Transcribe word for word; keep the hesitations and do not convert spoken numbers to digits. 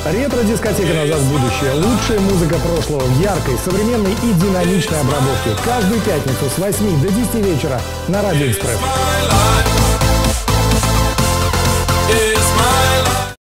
Ретро-дискотека «Назад в будущее». Лучшая музыка прошлого в яркой, современной и динамичной обработке. Каждую пятницу с восьми до десяти вечера на Радио Экспресс.